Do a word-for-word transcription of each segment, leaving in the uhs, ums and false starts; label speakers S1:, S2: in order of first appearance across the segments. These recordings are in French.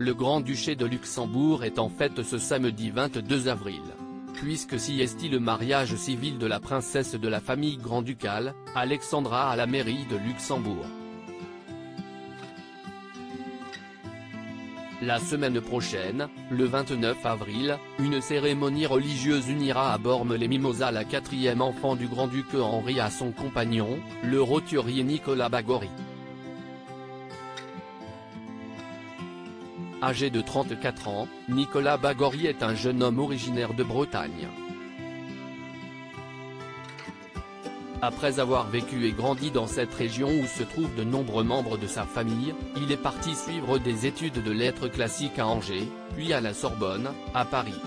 S1: le Grand-Duché de Luxembourg est en fête ce samedi vingt-deux avril. Puisque s'y est le mariage civil de la princesse de la famille grand-ducale, Alexandra à la mairie de Luxembourg. La semaine prochaine, le vingt-neuf avril, une cérémonie religieuse unira à Bormes-les-Mimosas la quatrième enfant du grand-duc Henri à son compagnon, le roturier Nicolas Bagory. Âgé de trente-quatre ans, Nicolas Bagory est un jeune homme originaire de Bretagne. Après avoir vécu et grandi dans cette région où se trouvent de nombreux membres de sa famille, il est parti suivre des études de lettres classiques à Angers, puis à la Sorbonne, à Paris.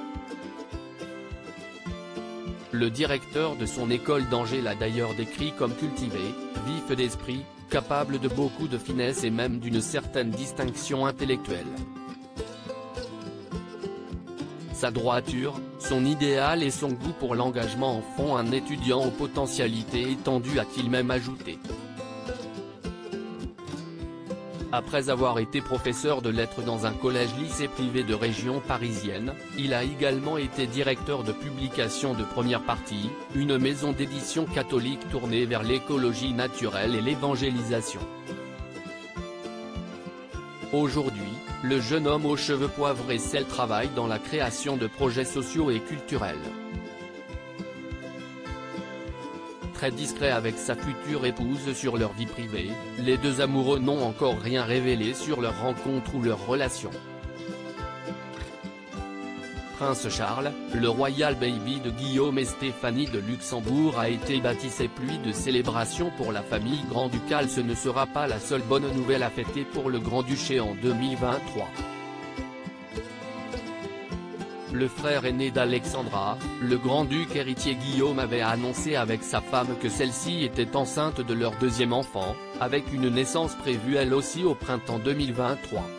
S1: Le directeur de son école d'Angers l'a d'ailleurs décrit comme cultivé, vif d'esprit, capable de beaucoup de finesse et même d'une certaine distinction intellectuelle. Sa droiture, son idéal et son goût pour l'engagement en font un étudiant aux potentialités étendues, a-t-il même ajouté. Après avoir été professeur de lettres dans un collège-lycée privé de région parisienne, il a également été directeur de publication de Première Partie, une maison d'édition catholique tournée vers l'écologie naturelle et l'évangélisation. Aujourd'hui, le jeune homme aux cheveux poivre et sel travaille dans la création de projets sociaux et culturels. Très discret avec sa future épouse sur leur vie privée, les deux amoureux n'ont encore rien révélé sur leur rencontre ou leur relation. Prince Charles, le royal baby de Guillaume et Stéphanie de Luxembourg a été baptisé pluie de célébration pour la famille grand-ducale. Ce ne sera pas la seule bonne nouvelle à fêter pour le Grand-Duché en deux mille vingt-trois. Le frère aîné d'Alexandra, le grand-duc héritier Guillaume avait annoncé avec sa femme que celle-ci était enceinte de leur deuxième enfant, avec une naissance prévue elle aussi au printemps deux mille vingt-trois.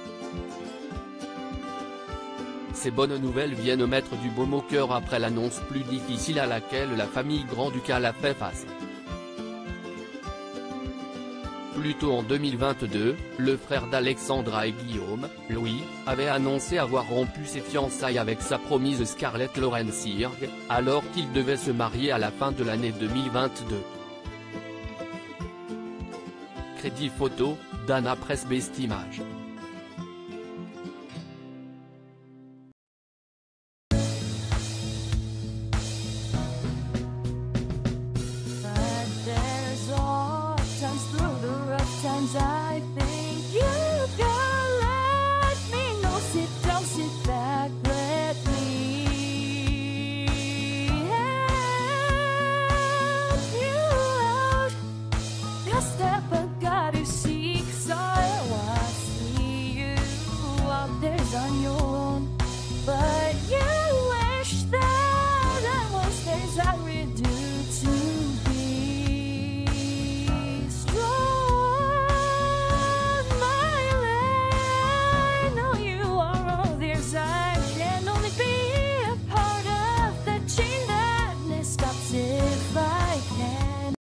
S1: Ces bonnes nouvelles viennent mettre du baume au cœur après l'annonce plus difficile à laquelle la famille grand-ducale a fait face. Plus tôt en deux mille vingt-deux, le frère d'Alexandra et Guillaume, Louis, avait annoncé avoir rompu ses fiançailles avec sa promise Scarlett Lorenz-Sirg, alors qu'il devait se marier à la fin de l'année deux mille vingt-deux. Crédit photo, Dana Presse Best Image.